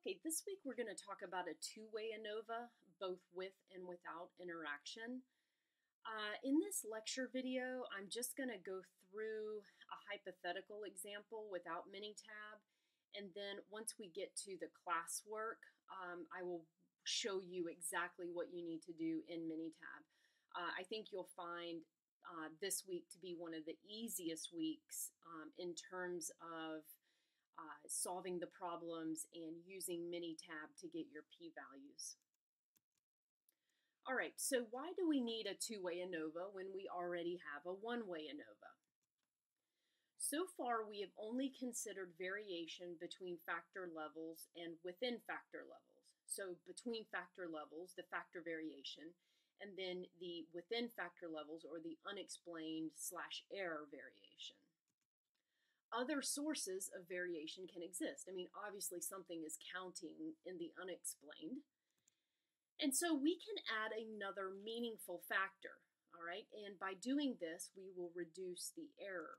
Okay, this week we're going to talk about a two-way ANOVA, both with and without interaction. In this lecture video, I'm just going to go through a hypothetical example without Minitab, and then once we get to the classwork, I will show you exactly what you need to do in Minitab. I think you'll find this week to be one of the easiest weeks in terms of solving the problems and using Minitab to get your p-values. All right, so why do we need a two-way ANOVA when we already have a one-way ANOVA? So far, we have only considered variation between factor levels and within factor levels. So between factor levels, the factor variation, and then the within factor levels, or the unexplained/error variation. Other sources of variation can exist. I mean, obviously something is counting in the unexplained. And so we can add another meaningful factor, all right? And by doing this, we will reduce the error.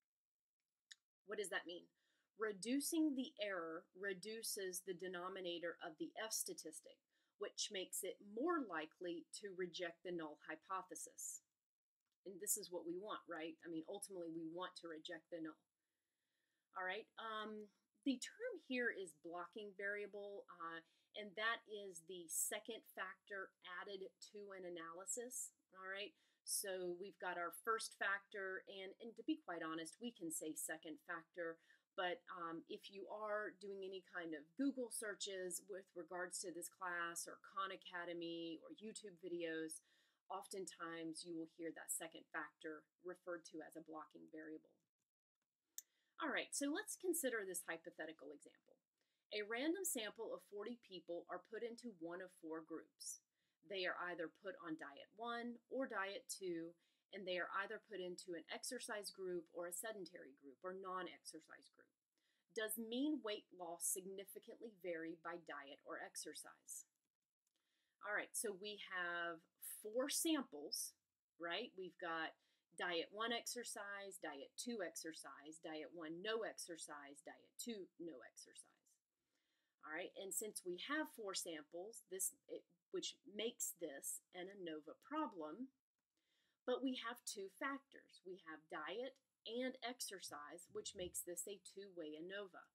What does that mean? Reducing the error reduces the denominator of the F statistic, which makes it more likely to reject the null hypothesis. And this is what we want, right? I mean, ultimately, we want to reject the null. All right, the term here is blocking variable, and that is the second factor added to an analysis. All right, so we've got our first factor, and to be quite honest, we can say second factor, but if you are doing any kind of Google searches with regards to this class or Khan Academy or YouTube videos, oftentimes you will hear that second factor referred to as a blocking variable. All right, so let's consider this hypothetical example. A random sample of 40 people are put into one of four groups. They are either put on diet 1 or diet 2, and they are either put into an exercise group or a sedentary group or non-exercise group. Does mean weight loss significantly vary by diet or exercise? All right, so we have four samples, right? We've got diet 1 exercise, diet 2 exercise, diet 1 no exercise, diet 2 no exercise. All right, and since we have four samples, which makes this an ANOVA problem, but we have two factors. We have diet and exercise, which makes this a two-way ANOVA.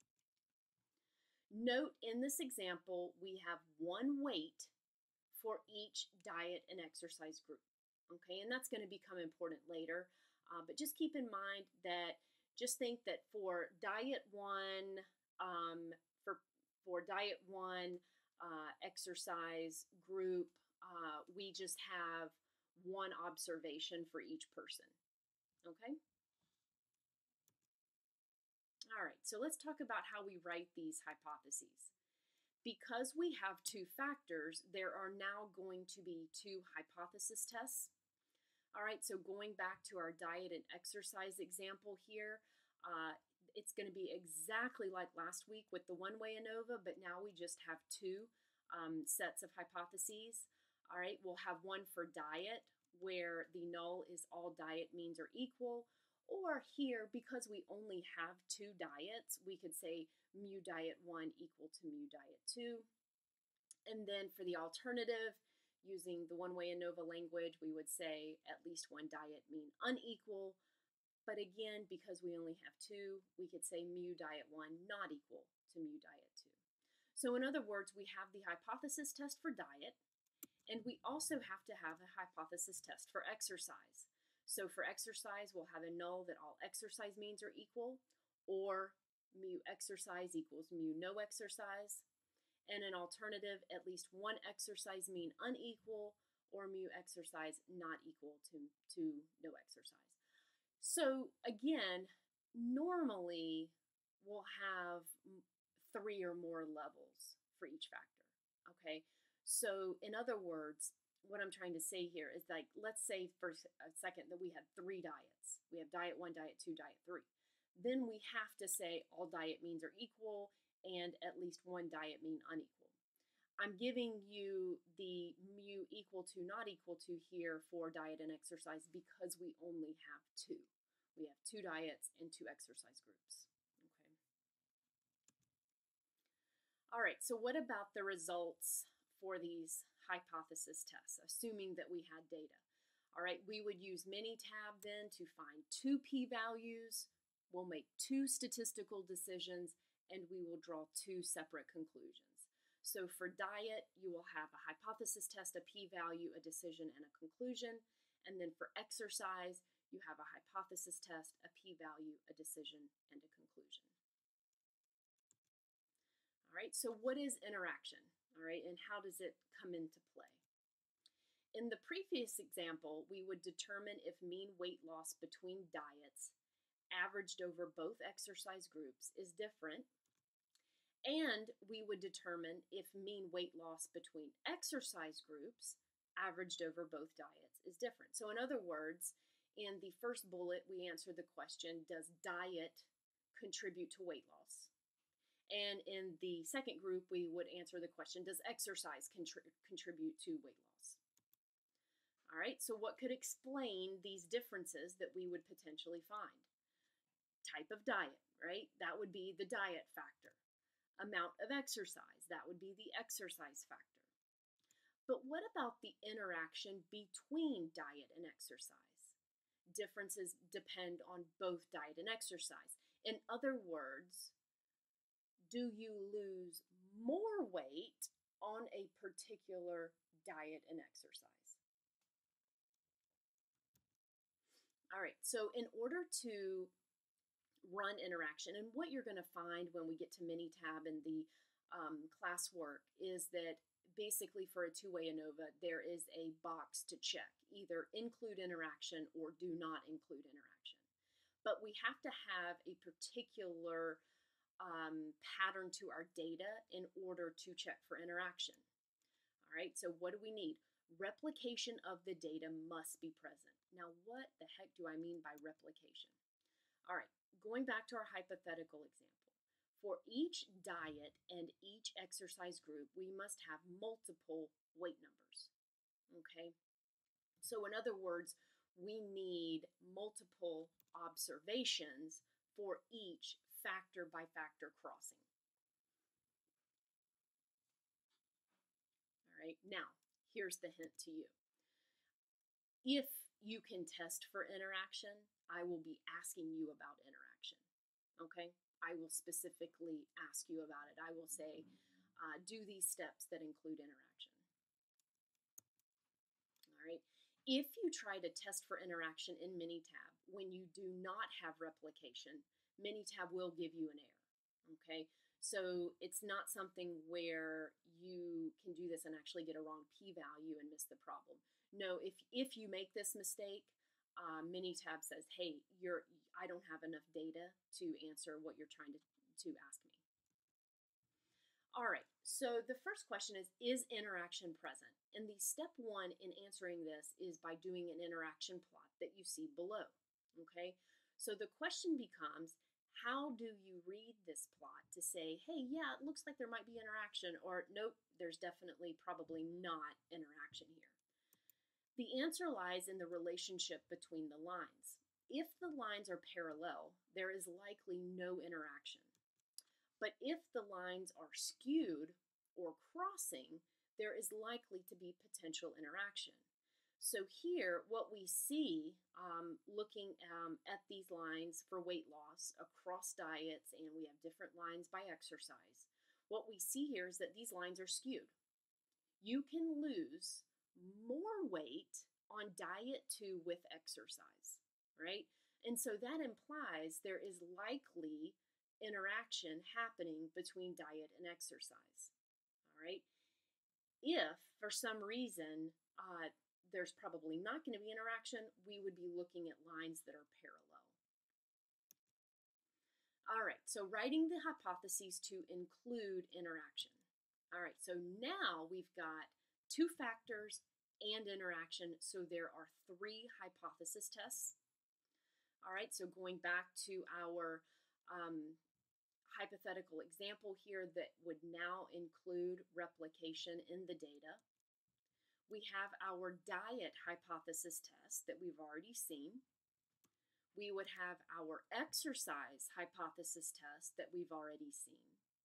Note in this example, we have one weight for each diet and exercise group. Okay, and that's going to become important later, but just keep in mind that just think that for diet 1, for diet 1 exercise group, we just have one observation for each person. Okay. All right, so let's talk about how we write these hypotheses. Because we have two factors, there are now going to be two hypothesis tests. All right, so going back to our diet and exercise example here, it's going to be exactly like last week with the one-way ANOVA, but now we just have two sets of hypotheses. All right, we'll have one for diet, where the null is all diet means are equal, or here, because we only have two diets, we could say mu diet 1 equal to mu diet 2. And then for the alternative, using the one-way ANOVA language, we would say at least one diet mean unequal. But again, because we only have two, we could say mu diet 1 not equal to mu diet 2. So in other words, we have the hypothesis test for diet, and we also have to have a hypothesis test for exercise. So for exercise, we'll have a null that all exercise means are equal, or mu exercise equals mu no exercise. And an alternative, at least one exercise mean unequal, or mu exercise not equal to no exercise. So again, normally we'll have 3 or more levels for each factor, okay? So in other words, what I'm trying to say here is, like, let's say for a second that we had 3 diets. We have diet 1, diet 2, diet 3. Then we have to say all diet means are equal and at least one diet mean unequal. I'm giving you the mu equal to not equal to here for diet and exercise because we only have 2. We have 2 diets and 2 exercise groups. Okay. All right, so what about the results for these hypothesis tests, assuming that we had data? All right, we would use Minitab then to find two p-values. We'll make two statistical decisions, and we will draw two separate conclusions. So for diet, you will have a hypothesis test, a p-value, a decision, and a conclusion. And then for exercise, you have a hypothesis test, a p-value, a decision, and a conclusion. All right, so what is interaction? All right, and how does it come into play? In the previous example, we would determine if mean weight loss between diets averaged over both exercise groups is different, and we would determine if mean weight loss between exercise groups averaged over both diets is different. So in other words, in the first bullet, we answer the question, does diet contribute to weight loss? And in the second group, we would answer the question, does exercise contribute to weight loss? All right, so what could explain these differences that we would potentially find? Type of diet, right? That would be the diet factor. Amount of exercise, that would be the exercise factor. But what about the interaction between diet and exercise? Differences depend on both diet and exercise. In other words, do you lose more weight on a particular diet and exercise? All right, so in order to run interaction, and what you're going to find when we get to Minitab in the classwork is that basically for a two-way ANOVA, there is a box to check, either include interaction or do not include interaction. But we have to have a particular pattern to our data in order to check for interaction. All right, so what do we need? Replication of the data must be present. Now, what the heck do I mean by replication? All right, going back to our hypothetical example. For each diet and each exercise group, we must have multiple weight numbers, okay? So in other words, we need multiple observations for each factor-by-factor crossing. All right, now, here's the hint to you. If you can test for interaction, I will be asking you about interaction, okay? I will specifically ask you about it. I will say, do these steps that include interaction. All right. If you try to test for interaction in Minitab when you do not have replication, Minitab will give you an error, okay? So it's not something where you can do this and actually get a wrong p-value and miss the problem. No, if you make this mistake, Minitab says, hey, I don't have enough data to answer what you're trying to ask me. All right, so the first question is interaction present? And the step one in answering this is by doing an interaction plot that you see below, okay? So the question becomes, how do you read this plot to say, hey, yeah, it looks like there might be interaction, or nope, there's definitely probably not interaction here? The answer lies in the relationship between the lines. If the lines are parallel, there is likely no interaction. But if the lines are skewed or crossing, there is likely to be potential interaction. So here, what we see, looking at these lines for weight loss across diets, and we have different lines by exercise, what we see here is that these lines are skewed. You can lose more weight on diet 2 with exercise, right? And so that implies there is likely interaction happening between diet and exercise, all right? If, for some reason, there's probably not going to be interaction, we would be looking at lines that are parallel. All right, so writing the hypotheses to include interaction. All right, so now we've got 2 factors and interaction, so there are 3 hypothesis tests. All right, so going back to our hypothetical example here that would now include replication in the data. We have our diet hypothesis test that we've already seen. We would have our exercise hypothesis test that we've already seen.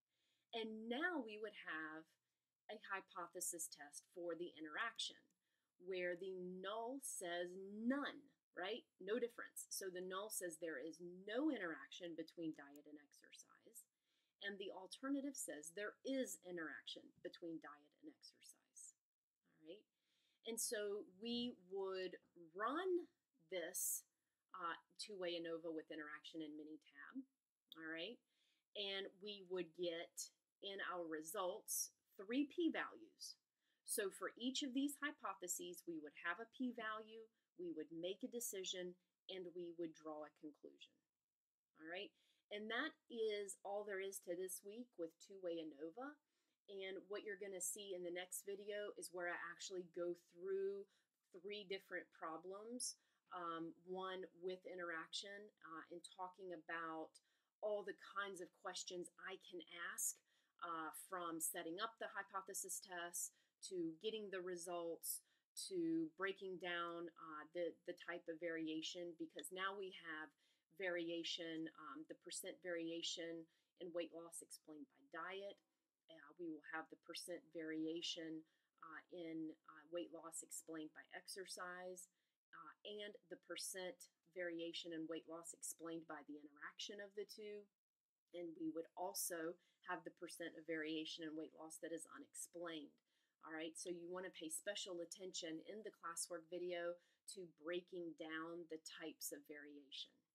And now we would have a hypothesis test for the interaction where the null says none, right? No difference. So the null says there is no interaction between diet and exercise, and the alternative says there is interaction between diet and exercise. All right. And so we would run this two-way ANOVA with interaction in Minitab. All right. And we would get in our results 3 p-values. So for each of these hypotheses, we would have a p-value, we would make a decision, and we would draw a conclusion. All right. And that is all there is to this week with two-way ANOVA. And what you're going to see in the next video is where I actually go through 3 different problems, one with interaction, and talking about all the kinds of questions I can ask from setting up the hypothesis test to getting the results to breaking down the type of variation, because now we have variation, the percent variation in weight loss explained by diet. We will have the percent variation in weight loss explained by exercise, and the percent variation in weight loss explained by the interaction of the two. And we would also have the percent of variation in weight loss that is unexplained. All right, so you want to pay special attention in the classwork video to breaking down the types of variation.